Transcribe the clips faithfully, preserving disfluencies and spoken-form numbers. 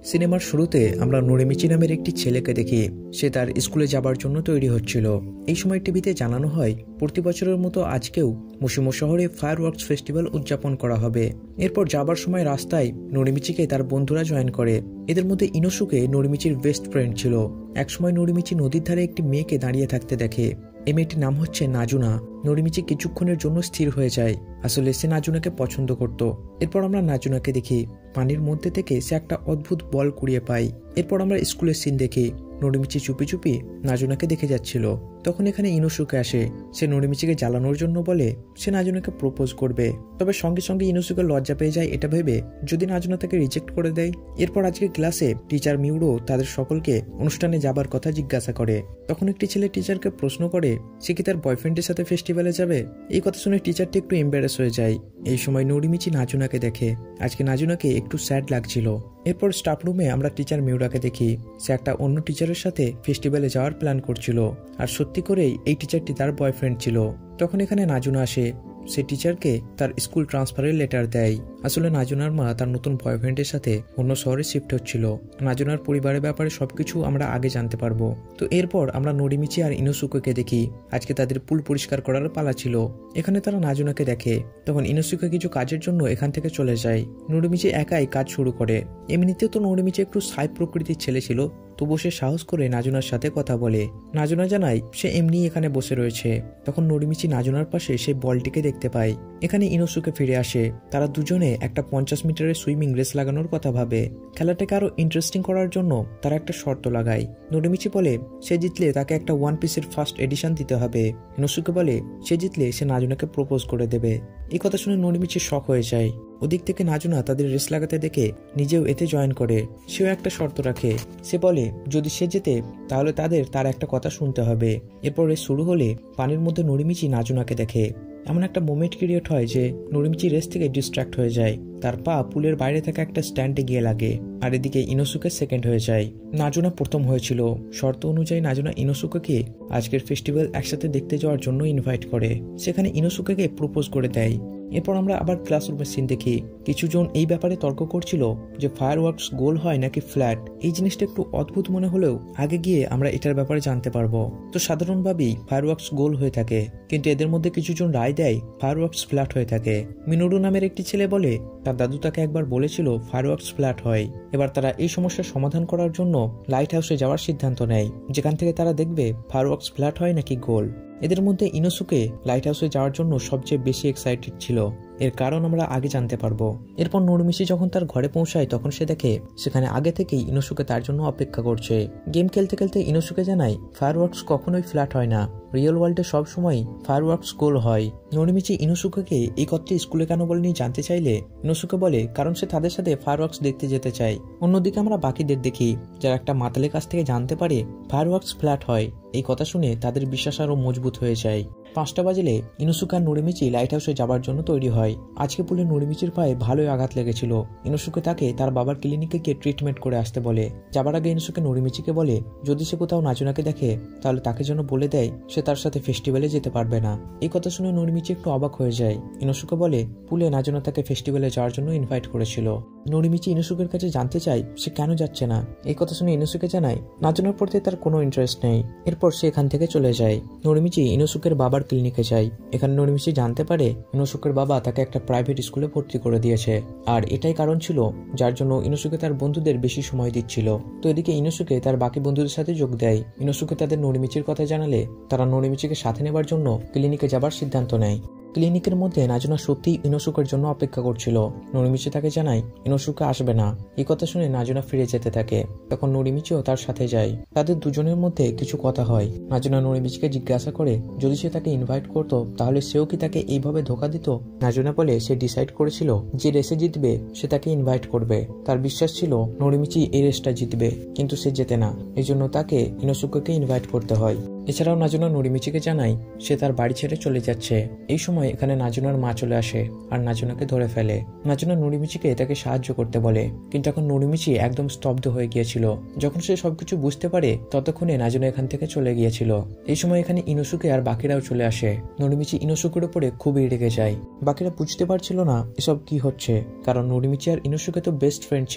সিনেমার শুরুতে আমরা নোরিমিচি নামের একটি ছেলেকে দেখি। সে তার স্কুলে যাবার জন্য তৈরি হচ্ছিল। এই সময় টিভিতে জানানো হয় প্রতি বছরের মতো আজকেও মুশিমো শহরে ফায়ারওয়ার্কস ফেস্টিভ্যাল উদযাপন করা হবে। এরপর যাবার সময় রাস্তায় নোরিমিচিকে তার বন্ধুরা জয়েন করে। এদের মধ্যে ইনোসুকে নোরিমিচির বেস্ট ফ্রেন্ড ছিল। একসময় নোরিমিচি নদীর ধারে একটি মেয়েকে দাঁড়িয়ে থাকতে দেখে। এই মেয়েটির নাম হচ্ছে নাজুনা। নোরিমিচি কিছুক্ষণের জন্য স্থির হয়ে যায়, আসলে সে নাজুনাকে পছন্দ করত। এরপর আমরা নাজুনাকে দেখি পানির মধ্যে থেকে সে একটা অদ্ভুত বল কুড়িয়ে পায়। এরপর আমরা স্কুলের সিন দেখি নোরিমিচি চুপি চুপি নাজুনাকে দেখে যাচ্ছিল। তখন এখানে ইনোসুকে আসে। সে নোরিমিচিকে জ্বালানোর জন্য বলে সে নাজুনাকে প্রপোজ করবে। তবে সঙ্গে সঙ্গে ইনোসুকে লজ্জা পেয়ে যায় এটা ভেবে যদি নাজুনা তাকে রিজেক্ট করে দেয়। এরপর আজকে ক্লাসে টিচার মিউরো তাদের সকলকে অনুষ্ঠানে যাবার কথা জিজ্ঞাসা করে। তখন একটি ছেলে টিচারকে প্রশ্ন করে সে কি তার বয়ফ্রেন্ডের সাথে ফেস্টিভ্যালে যাবে। এই কথা শুনে টিচারটি একটু এম্বারেস হয়ে যায়। এই সময় নোরিমিচি নাজুনাকে দেখে। আজকে নাজুনাকে একটু স্যাড লাগছিল। এরপর স্টাফ রুমে আমরা টিচার মিউরাকে দেখি। সে একটা অন্য টিচারের সাথে ফেস্টিভ্যালে যাওয়ার প্ল্যান করছিল, আর সত্যি করেই এই টিচারটি তার বয়ফ্রেন্ড ছিল। তখন এখানে নাজুনা আসে। সে টিচারকে তার স্কুল ট্রান্সফারের লেটার দেয়। আসলে নাজুনার মা তার নতুন বয়ফ্রেন্ডের সাথে অন্য শহরে শিফট হচ্ছিল। নাজুনার পরিবারের ব্যাপারে সবকিছু আমরা আগে জানতে পারবো। তো এরপর আমরা নোরিমিচি আর ইনোসুকে দেখি। আজকে তাদের পুল পরিষ্কার করার পালা ছিল। এখানে তারা নাজুনাকে দেখে। তখন ইনোসুকে কিছু কাজের জন্য এখান থেকে চলে যায়। নোরিমিচি একাই কাজ শুরু করে। এমনিতে তো নোরিমিচি একটু সাই প্রকৃতির ছেলে ছিল, তবু সে সাহস করে নাজুনার সাথে কথা বলে। নাজুনা জানায় সে এমনি এখানে বসে রয়েছে। তখন নোরিমিচি নাজুনার পাশে সেই বলটিকে দেখতে পায়। এখানে ইনোসুকে ফিরে আসে। তারা দুজনে একটা পঞ্চাশ মিটারের সুইমিং রেস লাগানোর কথা ভাবে। খেলাটাকে আরো ইন্টারেস্টিং করার জন্য তারা একটা শর্ত লাগায়। নোরিমিচি বলে সে জিতলে তাকে একটা ওয়ান পিসের ফার্স্ট এডিশন দিতে হবে। ইনোসুকে বলে সে জিতলে সে নাজুনাকে প্রপোজ করে দেবে। এই কথা শুনে নোরিমিচি শক হয়ে যায়। ওদিক থেকে নাজুনা তাদের রেস লাগাতে দেখে নিজেও এতে জয়েন করে। সেও একটা শর্ত রাখে। সে বলে যদি সে জেতে তাহলে তাদের তার একটা কথা শুনতে হবে। এরপর রেস শুরু হলে পানির মধ্যে নোরিমিচি নাজুনাকে দেখে। এমন একটা মোমেন্ট ক্রিয়েট হয় যে নোরিমিচি রেস থেকে ডিস্ট্র্যাক্ট হয়ে যায়। তার পা পুলের বাইরে থাকা একটা স্ট্যান্ডে গিয়ে লাগে, আর এদিকে ইনোসুকে সেকেন্ড হয়ে যায়। নাজুনা প্রথম হয়েছিল। শর্ত অনুযায়ী নাজুনা ইনোসুকে আজকের ফেস্টিভ্যাল একসাথে দেখতে যাওয়ার জন্য ইনভাইট করে। সেখানে ইনোসুকে প্রপোজ করে দেয়। এরপর আমরা আবার ক্লাসরুমের সিন দেখি। কিছুজন এই ব্যাপারে তর্ক করছিল যে ফায়ারওয়ার্কস গোল হয় নাকি ফ্ল্যাট। এই জিনিসটা একটু অদ্ভুত মনে হলেও আগে গিয়ে আমরা এটার ব্যাপারে জানতে পারবো। তো সাধারণভাবেই ফায়ারওয়ার্কস গোল হয়ে থাকে, কিন্তু এদের মধ্যে কিছুজন রায় দেয় ফায়ারওয়ার্কস ফ্ল্যাট হয়ে থাকে। মিনোরু নামের একটি ছেলে বলে তার দাদু তাকে একবার বলেছিল ফায়ারওয়ার্কস ফ্ল্যাট হয়। এবার তারা এই সমস্যার সমাধান করার জন্য লাইট হাউসে যাওয়ার সিদ্ধান্ত নেয়, যেখান থেকে তারা দেখবে ফায়ারওয়ার্কস ফ্ল্যাট হয় নাকি গোল। এদের মধ্যে ইনোসুকে লাইট হাউসে যাওয়ার জন্য সবচেয়ে বেশি এক্সাইটেড ছিল। এর কারণ আমরা আগে জানতে পারবো। এরপর নোরিমিচি যখন তার ঘরে পৌঁছায় তখন সে দেখে সেখানে আগে থেকেই ইনোসুকে তার জন্য অপেক্ষা করছে। গেম খেলতে খেলতে ইনোসুকে জানায় ফায়ারওয়ার্কস কখনোই ফ্ল্যাট হয় না, রিয়েল ওয়ার্ল্ডে সবসময় ফায়ারওয়ার্কস গোল হয়। নোরিমিচি ইনোসুকে এই কথাটি স্কুলে কেন বলেনি জানতে চাইলে ইনোসুকে বলে কারণ সে তাদের সাথে ফায়ারওয়ার্কস দেখতে যেতে চায়। অন্যদিকে আমরা বাকিদের দেখি যারা একটা মাতালের কাছ থেকে জানতে পারে ফায়ারওয়ার্কস ফ্ল্যাট হয়। এই কথা শুনে তাদের বিশ্বাস আরো মজবুত হয়ে যায়। পাঁচটা বাজলে ইনোসুকে আর নোরিমিচি লাইট হাউসে যাবার জন্য তৈরি হয়। আজকে পুলে নোরিমিচির পায়ে ভালোই আঘাত লেগেছিল। ইনোসুকে তাকে তার বাবার ক্লিনিকে গিয়ে ট্রিটমেন্ট করে আসতে বলে। যাবার আগে ইনোসুকে নোরিমিচিকে বলে যদি সে কোথাও নাজুনাকে দেখে তাহলে তাকে যেন বলে দেয় সে তার সাথে ফেস্টিভ্যালে যেতে পারবে না। এই কথা শুনে নোরিমিচি একটু অবাক হয়ে যায়। ইনোসুকে বলে পুলে নাজুনা তাকে ফেস্টিভ্যালে যাওয়ার জন্য ইনভাইট করেছিল। নোরিমিচি ইনোসুকের কাছে জানতে চায় সে কেন যাচ্ছে না। এই কথা শুনে ইনোসুকে জানায় নাজুনার প্রতি তার কোনো ইন্টারেস্ট নেই। এরপর সে এখান থেকে চলে যায়। নোরিমিচি ইনোসুকের বাবার ক্লিনিকে যায়। এখানে নোরিমিচি জানতে পারে ইনোসুকের বাবা তাকে একটা প্রাইভেট স্কুলে ভর্তি করে দিয়েছে, আর এটাই কারণ ছিল যার জন্য ইনোসুকে তার বন্ধুদের বেশি সময় দিচ্ছিল। তো এদিকে ইনোসুকে তার বাকি বন্ধুদের সাথে যোগ দেয়। ইনোসুকে তাদের নোরিমিচির কথা জানালে তারা নোরিমিচিকে সাথে নেবার জন্য ক্লিনিকে যাবার সিদ্ধান্ত নেয়। ক্লিনিকের মধ্যে নাজুনা সত্যিই ইনোসুকের জন্য অপেক্ষা করছিল। নোরিমিচি তাকে জানায় ইনোসুকে আসবে না। এই কথা শুনে নাজুনা ফিরে যেতে থাকে। তখন নোরিমিচিও তার সাথে যায়। তাদের দুজনের মধ্যে কিছু কথা হয়। নাজুনা নোরিমিচিকে জিজ্ঞাসা করে যদি সে তাকে ইনভাইট করতো তাহলে সেও কি তাকে এইভাবে ধোকা দিত। নাজুনা বলে সে ডিসাইড করেছিল যে রেসে জিতবে সে তাকে ইনভাইট করবে। তার বিশ্বাস ছিল নোরিমিচি এই রেসটা জিতবে, কিন্তু সে জেতে না। এই জন্য তাকে ইনোসুকে ইনভাইট করতে হয়। এছাড়াও নাজুনা নোরিমিচিকে জানায় সে তার বাড়ি ছেড়ে চলে যাচ্ছে। এই সময় এখানে নাজুনার মা চলে আসে আর নাজুনাকে ধরে ফেলে। নাজুনা নোরিমিচিকে তাকে সাহায্য করতে বলে, কিন্তু এখন নোরিমিচি একদম স্তব্ধ হয়ে গিয়েছিল। যখন সে সবকিছু বুঝতে পারে ততক্ষণে নাজুনা এখান থেকে চলে গিয়েছিল। এই সময় এখানে ইনোসুকে আর বাকিরাও চলে আসে। নোরিমিচি ইনোসুকের উপরে খুবই রেগে যায়। বাকিরা বুঝতে পারছিল না এসব কি হচ্ছে, কারণ নোরিমিচি আর ইনোসুকে তো বেস্ট ফ্রেন্ড ছিল।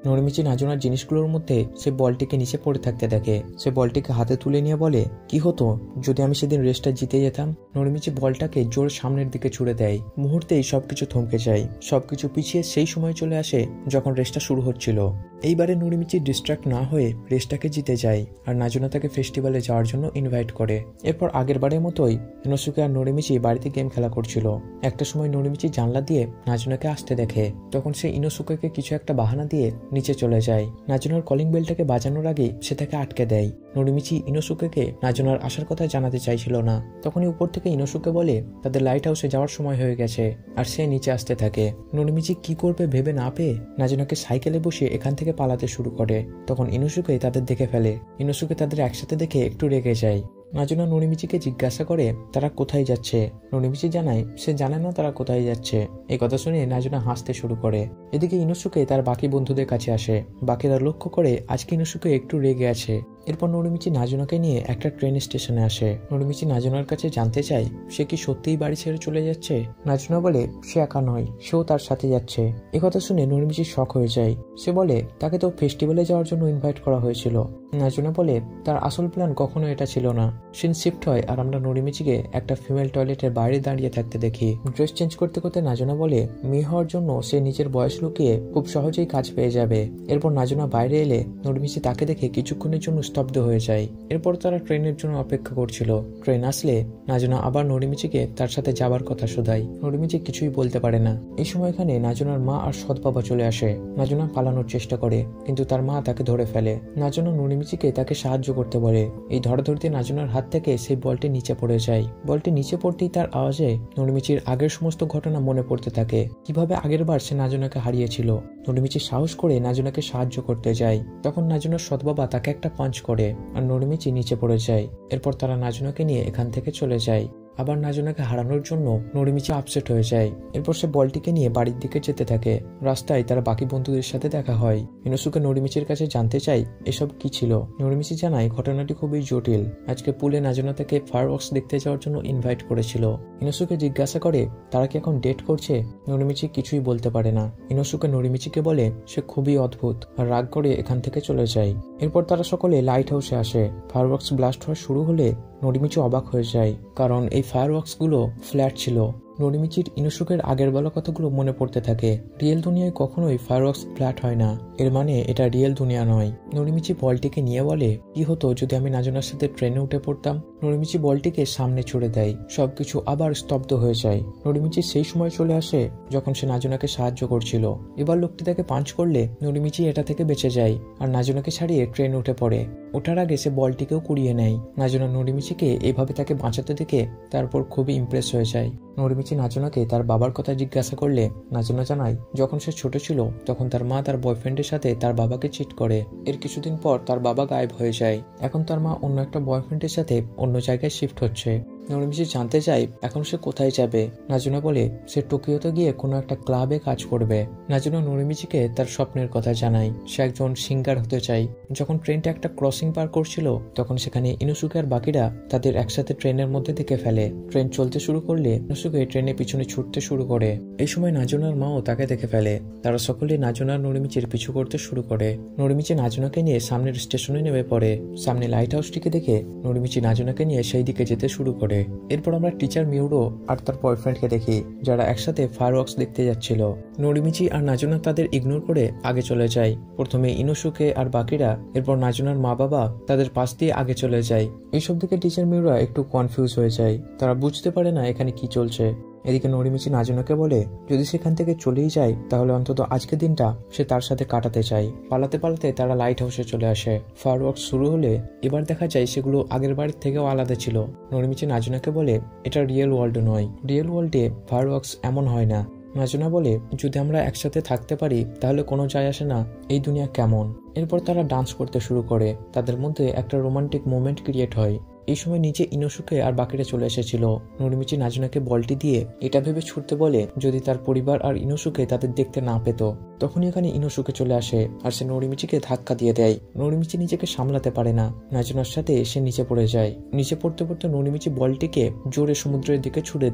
নরিমিচি নাজুনার জিনিসগুলোর মধ্যে সে বলটিকে নিচে পড়ে থাকতে দেখে। সে বলটিকে হাতে তুলে নিয়ে বলে, কি হতো যদি আমি সেদিন রেসটা জিতে যেতাম। নরিমিচি বলটাকে জোর সামনের দিকে ছুড়ে দেয়। মুহূর্তেই সবকিছু থমকে যায়। সবকিছু পিছিয়ে সেই সময় চলে আসে যখন রেসটা শুরু হচ্ছিল। এইবারে নরিমিচি ডিস্ট্রাক্ট না হয়ে রেসটাকে জিতে যায় আর নাজুনা তাকে ফেস্টিভ্যালে যাওয়ার জন্য ইনভাইট করে। এরপর আগের বারের মতোই ইনোসুকে আর নরিমিচি বাড়িতে গেম খেলা করছিল। একটা সময় নরিমিচি জানলা দিয়ে নাজুনাকে আসতে দেখে। তখন সে ইনোসুকেকে কিছু একটা বাহানা দিয়ে নিচে চলে যায়। নাজুনার কলিং বেলটাকে বাজানোর আগে সে তাকে আটকে দেয়। নরিমিচি ইনোসুকেকে নাজুনার আসার কথা জানাতে চাইছিল না। তখনই উপর থেকে ইনোসুকে বলে তাদের লাইট হাউসে যাওয়ার সময় হয়ে গেছে আর সে নিচে আসতে থাকে। নরিমিচি কি করবে ভেবে না পেয়ে নাজুনাকে সাইকেলে বসিয়ে এখান থেকে পালাতে শুরু করে। তখন ইনোসুকে তাদের দেখে ফেলে। ইনোসুকে তাদের একসাথে দেখে একটু রেগে যায়। নাজুনা নরিমিচিকে জিজ্ঞাসা করে তারা কোথায় যাচ্ছে। নরিমিচি জানায় সে জানে না তারা কোথায় যাচ্ছে। এই কথা শুনে নাজুনা হাসতে শুরু করে। এদিকে ইনোসুকে তার বাকি বন্ধুদের কাছে আসে। বাকিরা লক্ষ্য করে আজকে ইনোসুকে একটু রেগে আছে। এরপর নরিমিচি নাজুনাকে নিয়ে একটা ট্রেন স্টেশনে আসে। নরিমিচি নাজুনার কাছে জানতে চায় সে কি সত্যিই বাড়ি ছেড়ে চলে যাচ্ছে। নাজুনা বলে সে একা নয়, সেও তার সাথে যাচ্ছে। এ কথা শুনে নরিমিচি শক হয়ে যায়। সে বলে তাকে তো ফেস্টিভ্যালে যাওয়ার জন্য ইনভাইট করা হয়েছিল। নাজুনা বলে তার আসল প্ল্যান কখনো এটা ছিল না। সিন শিফট হয় আর আমরা নরিমিচিকে একটা ফিমেল টয়লেটের বাইরে দাঁড়িয়ে থাকতে দেখি। ড্রেস চেঞ্জ করতে করতে নাজুনা বলে মেয়ে হওয়ার জন্য সে নিজের বয়স লুকিয়ে খুব সহজেই কাজ পেয়ে যাবে। এরপর নাজুনা বাইরে এলে নরিমিচি তাকে দেখে কিছুক্ষণের জন্য স্তব্ধ হয়ে যায়। এরপর তারা ট্রেনের জন্য অপেক্ষা করছিল। ট্রেন আসলে নাজুনা আবার নরিমিচিকে তার সাথে যাবার কথা শোধায়। নরিমিচি কিছুই বলতে পারে না। এই সময় এখানে নাজুনার মা আর সৎ বাবা চলে আসে। নাজুনা পালানোর চেষ্টা করে কিন্তু তার মা তাকে ধরে ফেলে। নাজুনা নরিমিচিকে তাকে সাহায্য করতে বলে। এই ধরাধরিতে নাজুনার হাত থেকে সেই বলটি নিচে পড়ে যায়। বলটি নিচে পড়তেই তার আওয়াজে নরিমিচির আগের সমস্ত ঘটনা মনে পড়তে থাকে। কিভাবে আগের বার সে নাজুনাকে হারিয়েছিল। নরিমিচি সাহস করে নাজুনাকে সাহায্য করতে যায়। তখন নাজুনার সৎ বাবা তাকে একটা পাঞ্চ করে আর নরিমিচি নিচে পড়ে যায়। এরপর তারা নাজুনাকে নিয়ে এখান থেকে চলে যায়। আবার নাজুনাকে হারানোর জন্য নরিমিচি আপসেট হয়ে যায়। এরপর সে বলটিকে নিয়ে বাড়ির দিকে যেতে থাকে। রাস্তায় তার বাকি বন্ধুদের সাথে দেখা হয়। ইনোসুকে নরিমিচির কাছে জানতে চাই এসব কি ছিল। নরিমিচি জানায় ঘটনাটি খুবই জটিল। আজকে পুলে নাজুনা তাকে ফায়ারওয়ার্কস দেখতে যাওয়ার জন্য ইনভাইট করেছিল। ইনোসুকে জিজ্ঞাসা করে তারা কি এখন ডেট করছে। নরিমিচি কিছুই বলতে পারে না। ইনোসুকে নরিমিচিকে বলে সে খুবই অদ্ভুত আর রাগ করে এখান থেকে চলে যায়। এরপর তারা সকলে লাইট হাউসে আসে। ফায়ারওয়ার্কস ব্লাস্ট হওয়া শুরু হলে নরিমিচি অবাক হয়ে যায়, কারণ এই ফায়ারওয়ার্কস গুলো ফ্ল্যাট ছিল। নরিমিচির ইনোসুকের আগের বলা কথাগুলো মনে পড়তে থাকে। রিয়েল দুনিয়ায় কখনোই ফায়ারওয়ার্কস ফ্ল্যাট হয় না, এর মানে এটা রিয়েল দুনিয়া নয়। নরিমিচি বলটিকে নিয়ে বলে কি হতো যদি আমি নাজুনার সাথে ট্রেনে উঠে পড়তাম। নরিমিচি বলটিকে সামনে ছুড়ে দেয়। সবকিছু আবার স্তব্ধ হয়ে যায়। নরিমিচি সেই সময় চলে আসে যখন সে নাজুনাকে সাহায্য করছিল। এবার লোকটি তাকে পাঞ্চ করলে নরিমিচি এটা থেকে বেঁচে যায় আর নাজুনাকে ছাড়িয়ে ট্রেনে উঠে পড়ে। ওঠার আগে সে বলটিকেও কুড়িয়ে নেয়। নাজুনা নরিমিচিকে এভাবে তাকে বাঁচাতে দেখে তারপর খুবই ইমপ্রেস হয়ে যায়। নরিমিচি নাজুনাকে তার বাবার কথা জিজ্ঞাসা করলে নাজুনা জানায় যখন সে ছোট ছিল তখন তার মা তার বয়ফ্রেন্ডের সাথে তার বাবাকে চিট করে। এর কিছুদিন পর তার বাবা গায়েব হয়ে যায়। এখন তার মা অন্য একটা বয়ফ্রেন্ডের সাথে অন্য জায়গায় শিফট হচ্ছে। নরিমিচি জানতে চায় এখন সে কোথায় যাবে। নাজুনা বলে সে টোকিওতে গিয়ে কোনো একটা ক্লাবে কাজ করবে। নাজুনা নরিমিচিকে তার স্বপ্নের কথা জানায়। সে একজন সিঙ্গার হতে চায়। যখন ট্রেনটা একটা ক্রসিং পার করছিল তখন সেখানে ইনোসুকে আর বাকিরা তাদের একসাথে ট্রেনের মধ্যে দেখে ফেলে। ট্রেন চলতে শুরু করলে ইনোসুকে ট্রেনের পিছনে ছুটতে শুরু করে। এই সময় নাজুনার মাও তাকে দেখে ফেলে। তারা সকলে নাজুনার নরিমিচির পিছু করতে শুরু করে। নরিমিচি নাজুনাকে নিয়ে সামনের স্টেশনে নেমে পড়ে। সামনে লাইট হাউসটিকে দেখে নরিমিচি নাজুনাকে নিয়ে সেই দিকে যেতে শুরু করে। এরপর আমরা টিচার মিউরো আর তার বয়ফ্রেন্ডকে দেখি, যারা একসাথে ফায়ারওয়ার্কস দেখতে যাচ্ছিল। নরিমিচি আর নাজুনা তাদের ইগনোর করে আগে চলে যায়। প্রথমে ইনোসুকে আর বাকিরা, এরপর নাজুনার মা বাবা তাদের পাশ দিয়ে আগে চলে যায়। এইসব দিকে টিচার মিউরো একটু কনফিউজ হয়ে যায়। তারা বুঝতে পারে না এখানে কি চলছে। এদিকে নরিমিচি নাজুনাকে বলে যদি সেখান থেকে চলেই যায় তাহলে অন্তত আজকের দিনটা সে তার সাথে কাটাতে চায়। পালাতে পালাতে তারা লাইট হাউসে চলে আসে। ফায়ারওয়ার্কস শুরু হলে এবার দেখা যায় সেগুলো আগের বাড়ির থেকেও আলাদা ছিল। নরিমিচি নাজুনাকে বলে এটা রিয়েল ওয়ার্ল্ড নয়, রিয়েল ওয়ার্ল্ডে ফায়ারওয়ার্কস এমন হয় না। নাজুনা বলে যদি আমরা একসাথে থাকতে পারি তাহলে কোনো যায় আসে না এই দুনিয়া কেমন। এরপর তারা ডান্স করতে শুরু করে। তাদের মধ্যে একটা রোমান্টিক মোমেন্ট ক্রিয়েট হয়। এই সময় নিচে ইনোসুকে আর বাকিরা চলে এসেছিল। নরিমিচি নাজুনাকে বলটি দিয়ে এটা ভেবে ছুটতে বলে যদি তার পরিবার আর ইনোসুকে তাদের দেখতে না পেত। তখনই এখানে ইনোসুকে চলে আসে আর সে নরিমিচিকে ধাক্কা দিয়ে দেয়। নরিমিচি নিজেকে সামলাতে পারে না। নাজুনার সাথে সে নিচে পড়ে যায়। নিচে পড়তে পড়তে নরিমিচি বলটিকে জোরে সমুদ্রের দিকে ছুড়ে দেয়।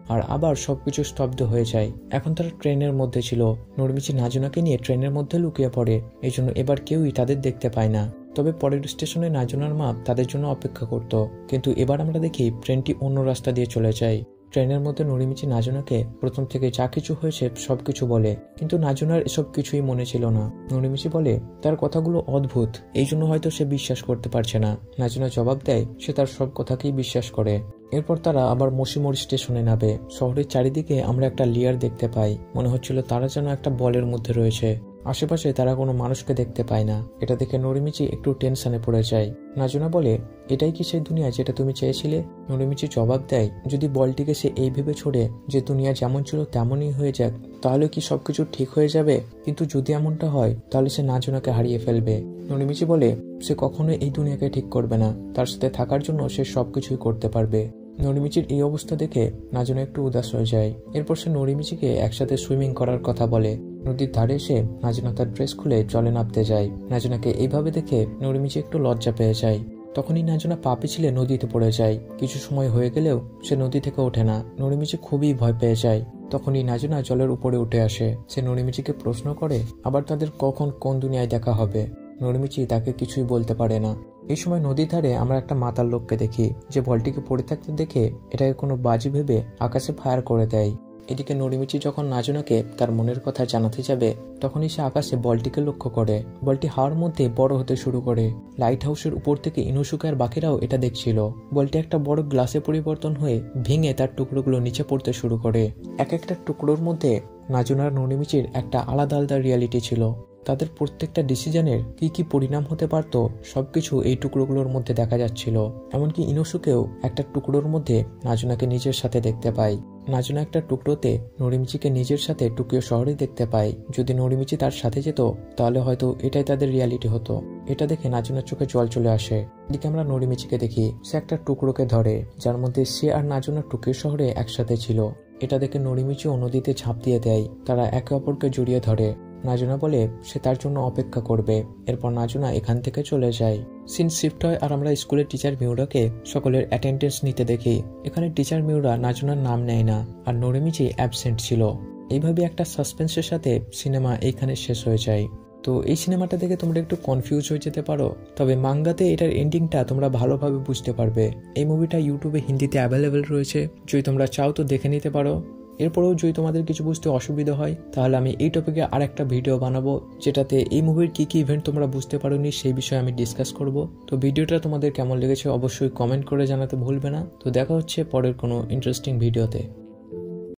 আর আবার সবকিছু স্তব্ধ হয়ে যায়। এখন তারা ট্রেনের মধ্যে ছিল। নরিমিচি নাজুনাকে নিয়ে ট্রেনের মধ্যে লুকিয়ে পড়ে, এই জন্য এবার কেউই তাদের দেখতে পায় না। তবে পরের স্টেশনে নাজুনার মা তাদের জন্য অপেক্ষা করত, কিন্তু এবার আমরা দেখি ট্রেনটি অন্য রাস্তা দিয়ে চলে যায়। ট্রেনের মধ্যে নরিমিচি নাজুনাকে প্রথম থেকে যা কিছু হয়েছে সবকিছু বলে, কিন্তু নাজুনার এসব কিছুই মনে ছিল না। নরিমিচি বলে তার কথাগুলো অদ্ভুত, এই জন্য হয়তো সে বিশ্বাস করতে পারছে না। নাজুনা জবাব দেয় সে তার সব কথাকেই বিশ্বাস করে। এরপর তারা আবার মশিমোড় স্টেশনে নামে। শহরের চারিদিকে আমরা একটা লেয়ার দেখতে পাই, মনে হচ্ছিল তারা যেন একটা বলের মধ্যে রয়েছে। আশেপাশে তারা কোনো মানুষকে দেখতে পায় না। এটা দেখে নরিমিচি একটু টেনশনে পড়ে যায়। নাজুনা বলে এটাই কি সেই দুনিয়া যেটা তুমি চেয়েছিলে? নরিমিচি জবাব দেয় যদি বলটিকে সে এই ভেবে ছোড়ে যে দুনিয়া যেমন ছিল তেমনই হয়ে যাক, তাহলে কি সবকিছু ঠিক হয়ে যাবে? কিন্তু যদি এমনটা হয় তাহলে সে নাজুনাকে হারিয়ে ফেলবে। নরিমিচি বলে সে কখনোই এই দুনিয়াকে ঠিক করবে না, তার সাথে থাকার জন্য সে সবকিছুই করতে পারবে। নরিমিচির এই অবস্থা দেখে নাজুনা একটু উদাস হয়ে যায়। এরপর সে নরিমিচিকে একসাথে সুইমিং করার কথা বলে। নদীর ধারে এসে নাজুনা তার ড্রেস খুলে জলে নামতে যায়। নাজুনাকে এইভাবে দেখে নরিমিচি একটু লজ্জা পেয়ে যায়। তখনই নাজুনা পা পিছলে নদীতে পড়ে যায়। কিছু সময় হয়ে গেলেও সে নদী থেকে ওঠে না। নরিমিচি খুবই ভয় পেয়ে যায়। তখনই নাজুনা জলের উপরে উঠে আসে। সে নরিমিচিকে প্রশ্ন করে আবার তাদের কখন কোন দুনিয়ায় দেখা হবে। নরিমিচি তাকে কিছুই বলতে পারে না। এই সময় নদীর ধারে আমরা একটা মাতাল লোককে দেখি, যে বলটিকে পড়ে থাকতে দেখে এটাকে কোনো বাজি ভেবে আকাশে ফায়ার করে দেয়। এদিকে নরিমিচি যখন নাজুনাকে তার মনের কথা জানাতে যাবে, তখনই সে আকাশে বলটিকে লক্ষ্য করে। বলটি হাওয়ার মধ্যে বড় হতে শুরু করে। লাইট হাউসের উপর থেকে ইনুসুকা আর বাকিরাও এটা দেখছিল। বলটি একটা বড় গ্লাসে পরিবর্তন হয়ে ভেঙে তার টুকরোগুলো নিচে পড়তে শুরু করে। এক একটা টুকরোর মধ্যে নাজুনার নরিমিচির একটা আলাদা আলাদা রিয়ালিটি ছিল। তাদের প্রত্যেকটা ডিসিশনের কি কি পরিণাম হতে পারত সবকিছু এই টুকরোগুলোর মধ্যে দেখা যাচ্ছিল। এমনকি ইনুসুকেও একটা টুকরোর মধ্যে নাজুনাকে নিজের সাথে দেখতে পায়। নাজুনা একটা টুকরোতে নরিমিচিকে নিজের সাথে টোকিও শহরে দেখতে পায়। যদি নরিমিচি তার সাথে যেত তাহলে হয়তো এটাই তাদের রিয়ালিটি হতো। এটা দেখে নাজুনার চোখে জল চলে আসে। এদিকে আমরা নরিমিচিকে দেখি সে একটা টুকরোকে ধরে, যার মধ্যে সে আর নাজুনা টোকিও শহরে একসাথে ছিল। এটা দেখে নরিমিচিও নদীতে ঝাঁপ দিয়ে দেয়। তারা একে অপরকে জড়িয়ে ধরে। নাজুনা বলে সে তার জন্য অপেক্ষা করবে। এরপর নাজুনা এখান থেকে চলে যায়। সিন শিফট হয় আর আমরা স্কুলের টিচার মিউরাকে সকলের অ্যাটেন্ডেন্স নিতে দেখি। এখানে টিচার মিউরা নাজুনার নাম নেয় না, আর নরিমিচি অ্যাবসেন্ট ছিল। এইভাবে একটা সাসপেন্সের সাথে সিনেমা এইখানে শেষ হয়ে যায়। তো এই সিনেমাটা দেখে তোমরা একটু কনফিউজ হয়ে যেতে পারো, তবে মাঙ্গাতে এটার এন্ডিংটা তোমরা ভালোভাবে বুঝতে পারবে। এই মুভিটা ইউটিউবে হিন্দিতে অ্যাভেলেবেল রয়েছে, যদি তোমরা চাও তো দেখে নিতে পারো। এরপরেও যদি তোমাদের কিছু বুঝতে অসুবিধা হয় তাহলে আমি এই টপিকে আর একটা ভিডিও বানাবো, যেটাতে এই মুভির কি কি ইভেন্ট তোমরা বুঝতে পারোনি সেই বিষয়ে আমি ডিসকাস করব। তো ভিডিওটা তোমাদের কেমন লেগেছে অবশ্যই কমেন্ট করে জানাতে ভুলবে না। তো দেখা হচ্ছে পরের কোনো ইন্টারেস্টিং ভিডিওতে।